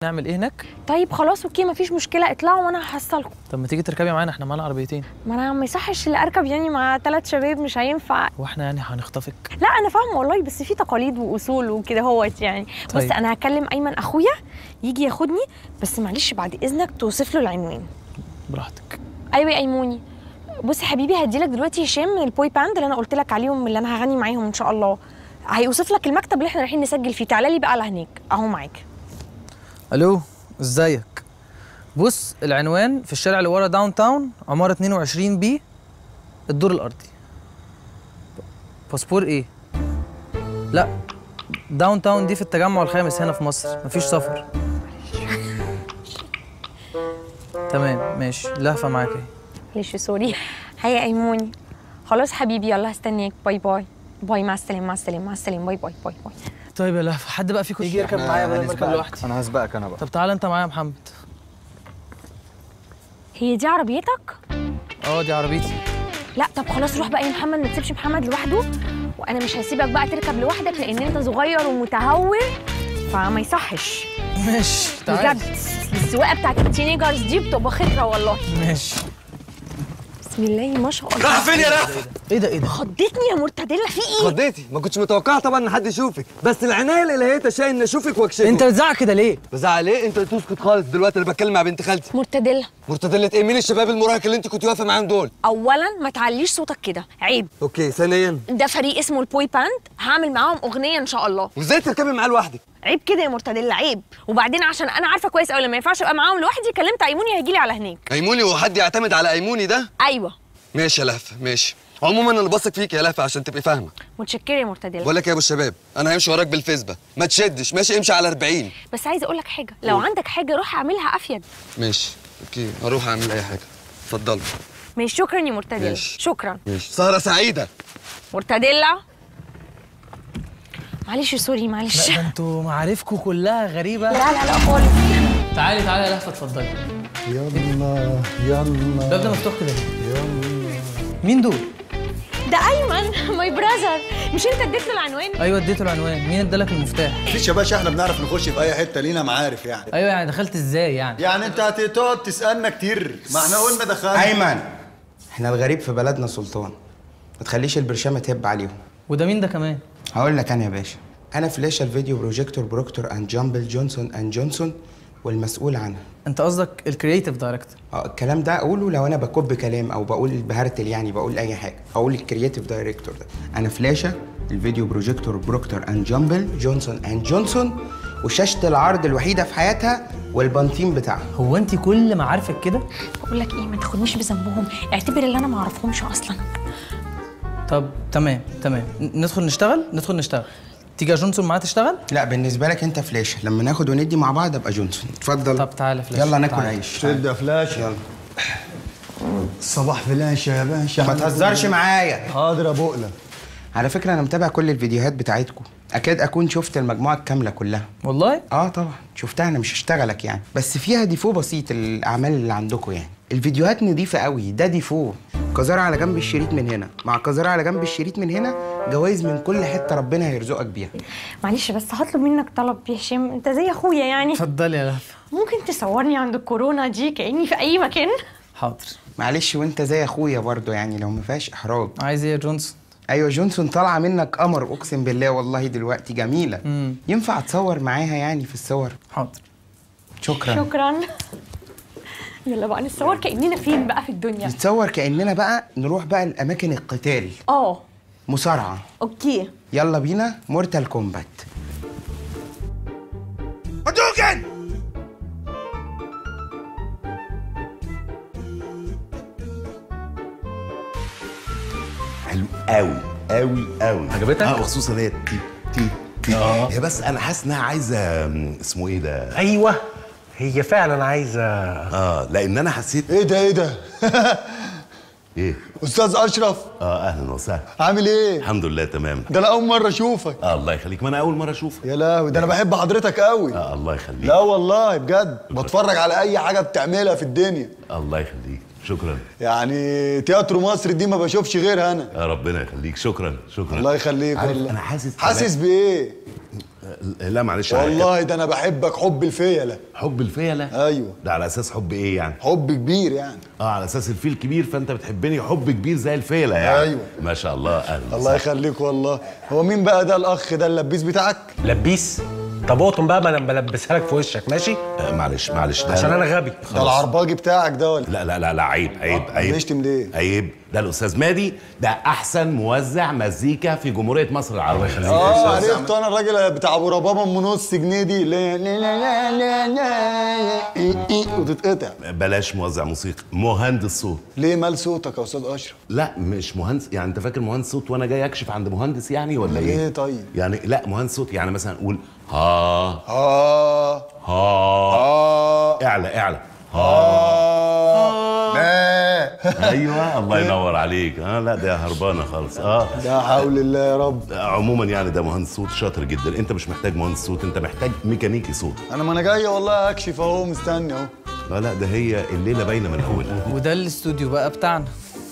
نعمل ايه هناك؟ طيب خلاص اوكي مفيش مشكله، اطلعوا وانا هحصلكم. طب ما تيجي تركبي معانا، احنا معانا عربيتين. ما انا ما يصحش اللي اركب يعني مع 3 شباب، مش هينفع. هو احنا يعني هنخطفك؟ لا انا فاهمه والله، بس في تقاليد واصول وكده هوت يعني. طيب. بص انا هكلم ايمن اخويا يجي ياخدني، بس معلش بعد اذنك توصف له العنوان. براحتك. ايوه يا ايموني. بص يا حبيبي هديلك دلوقتي هشام من البوي باند اللي انا قلت لك عليهم، اللي انا هغني معاهم ان شاء الله. هيوصف لك المكتب اللي احنا رايحين نسجل فيه، تعالى لي بقى على هناك اهو معاك. الو ازيك؟ بص العنوان في الشارع اللي ورا داون تاون، عماره 22 بي، الدور الارضي. باسبور ايه؟ لا داون تاون دي في التجمع الخامس هنا في مصر، مفيش سفر. تمام ماشي، لهفه معاك اهي. معلش سوري. هيا ايموني. خلاص حبيبي يلا هستناك، باي باي. باي، مع السلامه مع السلامه مع السلامه، باي باي باي باي. طيب يا لهفه، حد بقى فيكم يجي يركب معايا بدل ما اركب لوحدي؟ انا هسبقك انا بقى. طب تعالى انت معايا يا محمد. هي دي عربيتك؟ اه دي عربيتي. لا طب خلاص روح بقى يا محمد، ما تسيبش محمد لوحده، وانا مش هسيبك بقى تركب لوحدك لان انت صغير ومتهور فما يصحش. ماشي تعالى. بجد السواقه بتاعت التينيجرز دي بتبقى خطره والله. ماشي. بسم الله ما شاء الله. راح فين يا لهفه؟ ايه ده ايه ده؟ خضتني يا مرتديلا، في ايه؟ خضيتي؟ ما كنتش متوقعه طبعا ان حد يشوفك، بس العنايه الالهيه تشاء ان اشوفك واكشفك. انت بتزعق كده ليه؟ بزعل ليه؟ انت تسكت خالص دلوقتي، انا بتكلم مع بنت خالتي. مرتديلا. مرتدلة ايه؟ مين الشباب المراهق اللي انت كنت واقفه معاهم دول؟ اولا ما تعليش صوتك كده، عيب. اوكي، ثانيا ده فريق اسمه البوي باند، هعمل معاهم اغنيه ان شاء الله. وازاي تركبي معاه لوحدك؟ عيب كده يا مرتديلا، عيب. وبعدين عشان انا عارفه كويس قوي لما ما ينفعش ابقى معاهم لوحدي، كلمت ايموني هيجي لي على هناك. ايموني؟ وحد يعتمد على ايموني ده؟ ايوه. ماشي يا لهفه ماشي. عموما انا بثق فيك يا لهفه عشان تبقي فاهمه. متشكره يا مرتديلا. بقول لك يا ابو الشباب، انا همشي وراك بالفيسبا، ما تشدش ماشي، امشي على 40. بس عايزه اقول لك حاجه، لو عندك حاجه روح اعملها افيد. ماشي اوكي، هروح اعمل اي حاجه. اتفضلوا. ماشي شكرا يا مرتديلا. ماشي. شكرا. ماشي، سهره سعيده. مرتديلا. معلش سوري معلش. لا ده انتوا معارفكم كلها غريبه. لا لا لا خالص. تعالي تعالي يا لهفه اتفضلي. يلا يلا. الباب ده مفتوح كده ليه؟ يلا. مين دول؟ ده ايمن ماي براذر. مش انت اديت له العنوان؟ ايوه اديته العنوان. مين ادالك المفتاح؟ مفيش يا باشا، احنا بنعرف نخش في اي حته، لينا معارف يعني. ايوه يعني دخلت ازاي يعني؟ يعني انت هتقعد تسالنا كتير، ما احنا قلنا دخلنا. ايمن، احنا الغريب في بلدنا سلطان، ما تخليش البرشامه تهب عليهم. وده مين ده كمان؟ هقول لك انا يا باشا، انا فلاشه الفيديو بروجيكتور بروكتور اند جامبل جونسون اند جونسون، والمسؤول عنها. انت قصدك الكرييتيف دايركتور؟ الكلام ده اقوله لو انا بكب كلام او بقول بهرتل، يعني بقول اي حاجه، اقول الكرييتيف دايركتور ده. انا فلاشه الفيديو بروجيكتور بروكتور اند جامبل جونسون اند جونسون، وشاشه العرض الوحيده في حياتها والبنطين بتاعها. هو انت كل ما عارفك كده؟ بقول لك ايه، ما تاخدنيش بذنبهم، اعتبر اللي انا ما اعرفهمش اصلا. طب تمام تمام، ندخل نشتغل. تيجي يا جونسون معايا تشتغل؟ لا بالنسبه لك انت فلاشه، لما ناخد وندي مع بعض ابقى جونسون. اتفضل. طب تعالى فلاشه. يلا ناكل تعالى. عيش. شد يا فلاش. يلا. صباح فلاشه يا باشا. ما تهزرش معايا. حاضر يا بقله. على فكره انا متابع كل الفيديوهات بتاعتكم، اكاد اكون شفت المجموعه الكامله كلها. والله؟ اه طبعا شفتها، انا مش هشتغلك يعني، بس فيها ديفو بسيط الاعمال اللي عندكم يعني. الفيديوهات نظيفه قوي، ده ديفو. كزارة على جنب الشريط من هنا مع كزارة على جنب الشريط من هنا، جوائز من كل حته ربنا هيرزقك بيها. معلش بس هطلب منك طلب يا هشام، انت زي اخويا يعني. اتفضلي يا لهفه. ممكن تصورني عند الكورونا دي كاني في اي مكان؟ حاضر. معلش وانت زي اخويا برضو يعني، لو ما فيهاش احراج. عايز ايه يا جونسون؟ ايوه جونسون طالعه منك قمر، اقسم بالله والله دلوقتي جميله. ينفع اتصور معاها يعني في الصور؟ حاضر. شكرا. شكرا. يلا بقى نتصور كاننا فين بقى في الدنيا؟ نتصور كاننا بقى نروح بقى لاماكن القتال. مصارعه. اوكي يلا بينا مورتال كومبات. هدوكن. حلو قوي قوي قوي. عجبتك؟ وخصوصا هي تي. هي بس انا حاسس انها عايزه اسمه ايه ده؟ ايوه هي فعلا عايزه. لان انا حسيت. ايه ده؟ ايه؟ استاذ اشرف. اهلا وسهلا. عامل ايه؟ الحمد لله تمام. ده انا اول مره اشوفك. الله يخليك، ما انا اول مره اشوفك. يا لهوي، ده انا بحب حضرتك قوي. الله يخليك. لا والله بجد، بتفرج على اي حاجه بتعملها في الدنيا. الله يخليك، شكرا. يعني تياترو مصر دي ما بشوفش غيرها انا. ربنا يخليك، شكرا. الله يخليك والله. انا حاسس بايه؟ لا معلش والله ده انا بحبك حب الفيله. حب الفيله؟ ايوه. ده على اساس حب ايه يعني؟ حب كبير يعني. على اساس الفيل كبير فانت بتحبني حب كبير زي الفيله يعني. ايوه ما شاء الله. اهلا الله يخليك والله. هو مين بقى ده الاخ ده اللبيس بتاعك؟ لبيس؟ طب اقطم بقى، ما انا بلبسها لك في وشك ماشي؟ معلش ده عشان انا غبي. ده العرباجي بتاعك ده ولا؟ لا عيب. بيشتم ليه؟ عيب. ده الاستاذ مادي، ده احسن موزع مزيكا في جمهوريه مصر العربيه. خليك عرفت انا الراجل بتاع ابو ربابه ام نص جنيه دي لا لا لا لا وتتقطع. بلاش موزع موسيقى، مهندس صوت. ليه مال صوتك يا استاذ اشرف؟ لا مش مهندس، يعني انت فاكر مهندس صوت وانا جاي اكشف عند مهندس يعني ولا ايه؟ ايه طيب؟ يعني لا مهندس صوت يعني مثلا قول اعلى ايوه الله ينور عليك. لا ده هربانه خالص. لا حول الله يا رب. عموما يعني ده مهندس صوت شاطر جدا. انت مش محتاج مهندس صوت، انت محتاج ميكانيكي صوت. ما انا جاي والله اكشف اهو، مستني اهو. لا ده هي الليله باينه من اولها. وده الاستوديو بقى بتاعنا.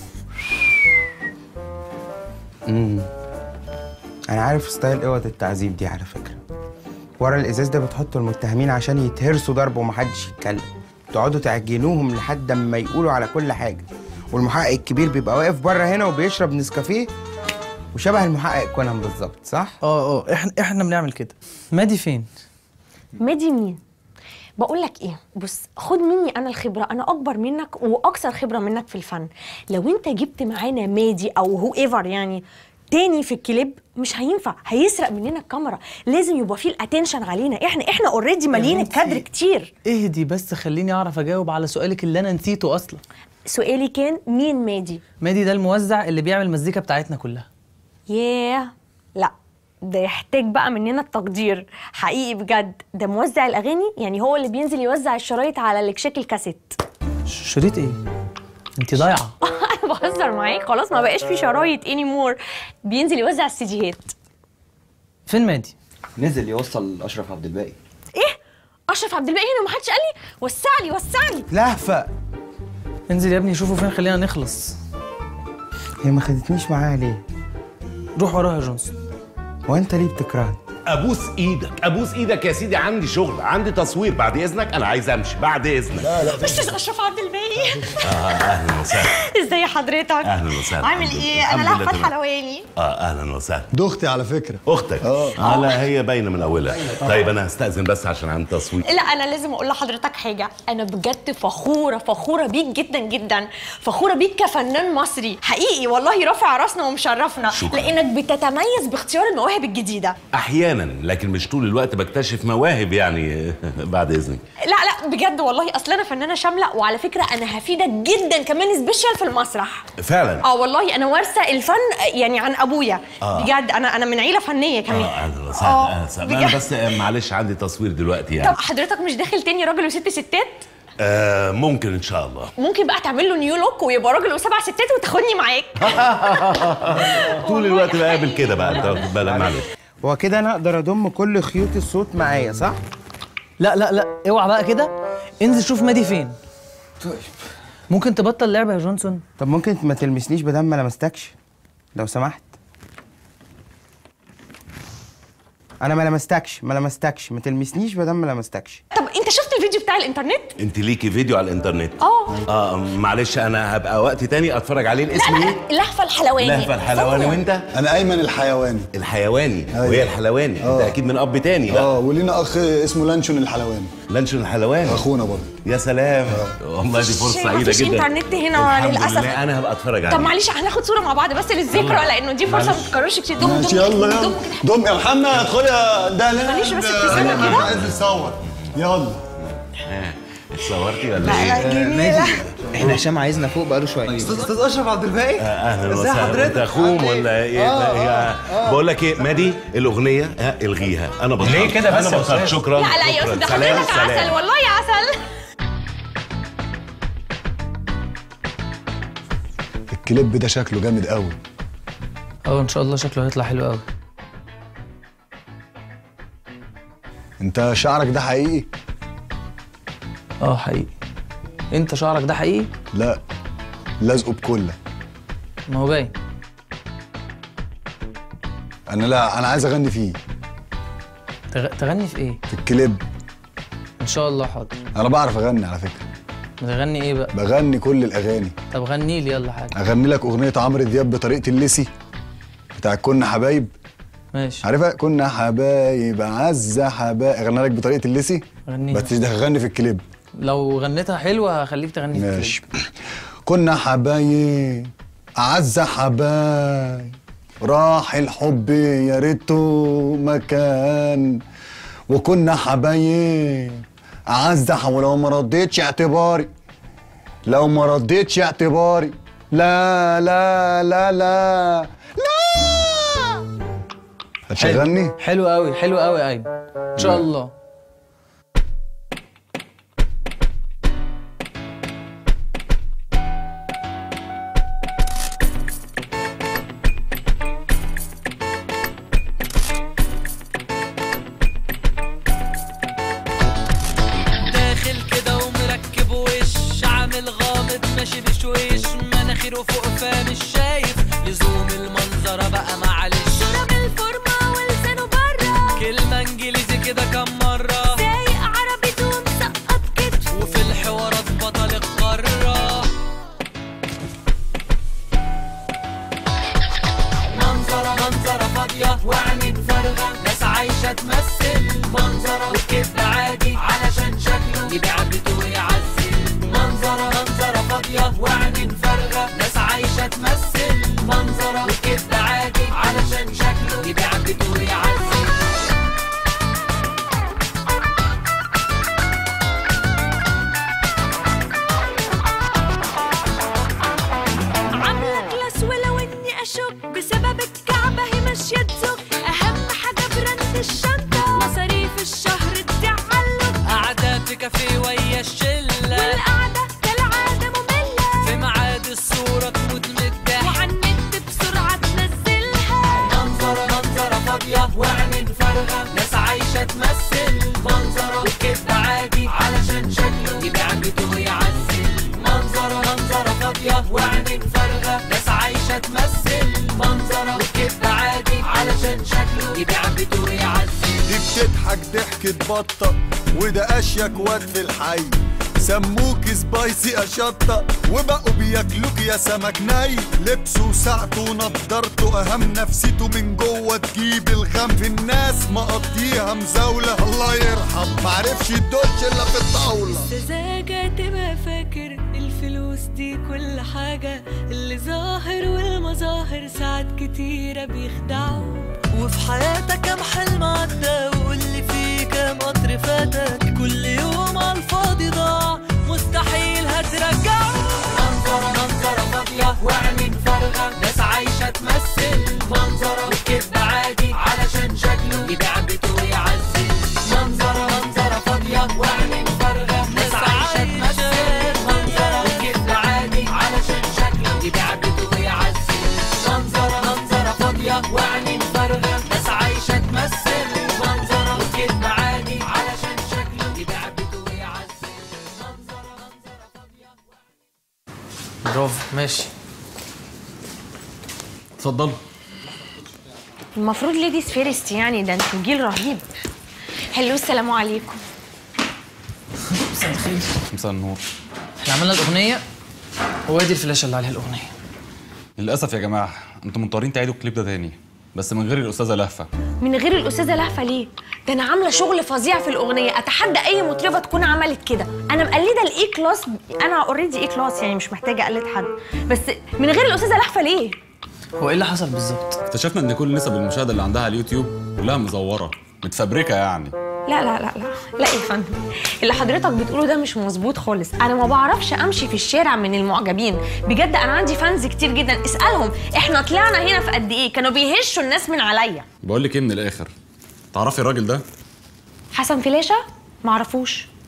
انا عارف ستايل اوض التعذيب دي على فكره. ورا الازاز ده بتحطوا المتهمين عشان يتهرسوا ضرب ومحدش يتكلم، تقعدوا تعجنوهم لحد ما يقولوا على كل حاجه، والمحقق الكبير بيبقى واقف بره هنا وبيشرب نسكافيه وشبه المحقق كونان بالظبط، صح؟ احنا بنعمل كده. مادي فين؟ مادي مين؟ بقول لك ايه، بص خد مني انا الخبره، انا اكبر منك واكثر خبره منك في الفن. لو انت جبت معانا مادي او هو ايفر يعني تاني في الكليب مش هينفع، هيسرق مننا الكاميرا. لازم يبقى فيه الاتنشن علينا، احنا اوريدي مالين الكادر كتير. اهدي بس خليني اعرف اجاوب على سؤالك اللي انا نسيته اصلا. سؤالي كان مين مادي؟ مادي ده الموزع اللي بيعمل المزيكا بتاعتنا كلها. ياه لا، ده يحتاج بقى مننا التقدير حقيقي بجد. ده موزع الاغاني، يعني هو اللي بينزل يوزع الشرايط على الاكشاك الكاسيت. شريط ايه؟ انت ضايعه. انا بهزر معاك، خلاص ما بقاش في شرايط اني مور، بينزل يوزع السيديهات. فين مادي؟ نزل يوصل اشرف عبد الباقي. ايه؟ اشرف عبد الباقي هنا ومحدش قال لي؟ وسع لي. لهفه. انزل يا ابني شوفوا فين، خلينا نخلص. هي ما خدتنيش معاها ليه؟ روح وراها يا جونسون. هو انت ليه بتكرهني؟ ابوس ايدك يا سيدي، عندي شغل، عندي تصوير، بعد اذنك انا عايز امشي بعد اذنك. لا استاذ اشرف عبد الباقي. اهلا وسهلا. ازاي حضرتك؟ اهلا وسهلا. عامل ايه؟ انا لهفه الحلواني. اهلا وسهلا. دي اختي على فكره. اختك؟ لا هي باينه من اولها. طيب انا هستأذن بس عشان عندي تصوير. لا انا لازم اقول لحضرتك حاجه، انا بجد فخوره بيك جدا، فخوره بيك كفنان مصري حقيقي والله، رافع راسنا ومشرفنا. شكرا. لانك بتتميز باختيار المواهب الجديده. احيانا، لكن مش طول الوقت بكتشف مواهب يعني. بعد اذنك. لا بجد والله، اصل انا فنانه شامله، وعلى فكره انا هفيدك جدا كمان سبيشال في المسرح. فعلا؟ والله انا وارثه الفن يعني عن ابويا. بجد انا من عيله فنيه كمان. اهلا وسهلا. انا بس معلش عندي تصوير دلوقتي يعني. طب حضرتك مش داخل تاني راجل وست ستات؟ ممكن ان شاء الله. ممكن بقى تعمل له نيو لوك ويبقى راجل وسبع ستات وتاخدني معاك. طول الوقت بقابل كده بقى، انت واخد بالك؟ معلش. هو كده انا اقدر اضم كل خيوط الصوت معايا صح؟ لا اوعى بقى كده، انزل شوف مادي فين. طيب ممكن تبطل لعبه يا جونسون؟ طب ممكن ما تلمسنيش بدل ما لمستكش لو سمحت. انا ما لمستكش، ما تلمسنيش بدل ما لمستكش. طب انت شفت الفيديو بتاع الانترنت؟ انت ليكي فيديو على الانترنت؟ معلش انا هبقى وقت تاني اتفرج عليه. الاسم ايه؟ لهفه الحلواني. وانت؟ انا ايمن الحيواني. وهي الحلواني. انت اكيد من اب تاني بقى. ولينا اخ اسمه لانشون الحلواني. لانشون الحلواني اخونا برضه. يا سلام. والله دي فرصه سعيده جدا. مفيش انترنت هنا للاسف. انا هبقى اتفرج عليه. طب معلش هناخد صوره مع بعض بس للذكرى، لانه دي فرصه ما تتكررش كتير. ماشي يلا دم يا محمد، ادخل يا ده. معلش بس ابتسامه كده. عايز نصور يلا. اتصورتي ولا ايه؟ جميلة. احنا هشام عايزنا فوق بقاله شويه. استاذ اشرف عبد الباقي. اهلا وسهلا. انت اخوم ولا ايه؟ بقول لك ايه مادي، الاغنيه الغيها. انا بطلت. ليه كده بس؟ انا بطلت. شكرا. لا يا استاذ، حضرتك عسل والله يا عسل. الكليب ده شكله جامد قوي. ان شاء الله شكله هيطلع حلو قوي. انت شعرك ده حقيقي؟ حقيقي. انت شعرك ده حقيقي؟ لا لازقه بكله. ما هو باين. انا عايز اغني فيه. تغني في ايه؟ في الكليب. ان شاء الله حاضر. انا بعرف اغني على فكره. بتغني ايه بقى؟ بغني كل الاغاني. طب غني لي يلا حاجه. اغني لك اغنيه عمرو دياب بطريقه الليسي بتاع كنا حبايب. ماشي. عارفها؟ كنا حبايب اعز حبايب. اغني لك بطريقه الليسي. غنيها. بس ده هغني في الكليب. لو غنيتها حلوه هخليك تغني في الكليب. ماشي. كنا حبايب اعز حبايب، راح الحب يا ريته مكان، وكنا حبايب اعز ولو ما رديتش اعتباري، لو ما رديتش اعتباري، لا لا لا لا لا. هتشغلني؟ حلو قوي حلو قوي ايمن ان شاء الله. ماشي بشويش مناخيره فوق فمش شايف لزوم المنظره بقى معلش، شرب الفورمه ولسانه بره، كلمه انجليزي كده كم مره، سايق عربيته ومسقط كتف، وفي الحوارات بطل القاره. منظره فاضيه وعينين فارغه، ناس عايشه تمثل منظره وكده عادي علشان شكله يبيع بيته ويعزل. منظره فاضيه وعينين فارغه، ناس عايشه تمثل منظره وكده عادي علشان شكله يبيع بيته ويعزل. عامله كلاس ولو اني اشك بسبب الكعبه هي ماشيه تزق، اهم حاجه براند الشنطه، مصاريف الشهر التعلق، قاعده في كافيه ويا الشله، والقعده كالعاده ممله، في ميعاد الصوره تموت من الضحك، وعلى النت بسرعه تنزلها. منظره فاضيه وعينين فارغه، ناس عايشه تمثل منظره وكده عادي علشان شكله يبيع بيته ويعزل. منظره فاضيه وعينين فارغه، ناس عايشه تمثل منظره وكده عادي علشان شكله يبيع بيته ويعزل. دي بتضحك ضحكة بطة وده اشيك واد في الحي، سموك سبايسي اشطة وبقوا بياكلوك يا سمك ني، لبسه وساعته ونضارته اهم نفسيته من جوه تجيب الغم، في الناس مقضيها مزاولة الله يرحم معرفش الدوش الا في الطاولة. سذاجة تبقى فاكر الفلوس دي كل حاجة، اللي ظاهر والمظاهر ساعات كتيرة بيخدعوا، وفي حياتك كام حلم عدى وقولي فيه كام قطر فاتك، كل يوم على الفاضي ضاع مستحيل هترجعه. منظرة فاضية وعينين فارغة، ناس عايشة تمثل منظرة وكده عادي علشان شكله يبيع بيته ويعزل. منظرة فاضية وعينين فارغة، ناس عايشة تمثل منظرة وكده عادي علشان شكله يبيع بيته ويعزل. منظرة فاضية وعينين فارغة، ناس عايشة تمثل منظرة وكده عادي علشان شكله يبيع بيته ويعزل. منظرة فاضية. برافو ماشي. اتفضلوا. المفروض ليديز فيرست يعني، ده انتوا جيل رهيب. هلو السلام عليكم. مساء الخير. مساء النور. احنا عملنا الاغنيه وادي الفلاشه اللي عليها الاغنيه. للاسف يا جماعه انتوا مضطرين تعيدوا الكليب ده تاني بس من غير الاستاذه لهفه. من غير الاستاذه لهفه ليه؟ ده انا عامله شغل فظيع في الاغنيه، اتحدى اي مطربه تكون عملت كده. انا مقلده الاي كلاس، انا اوريدي اي كلاس يعني مش محتاجه اقلد حد، بس من غير الاستاذه لهفه ليه؟ هو ايه اللي حصل بالظبط؟ اكتشفنا ان كل نسب المشاهده اللي عندها على اليوتيوب كلها مزوره متفبركه يعني. لا لا لا لا لا يا فندم، اللي حضرتك بتقوله ده مش مظبوط خالص. انا ما بعرفش امشي في الشارع من المعجبين، بجد انا عندي فانز كتير جدا، اسالهم احنا طلعنا هنا في قد ايه، كانوا بيهشوا الناس من عليا. بقول لك ايه من الاخر، تعرفي الراجل ده؟ حسن فلاشه؟ معرفوش.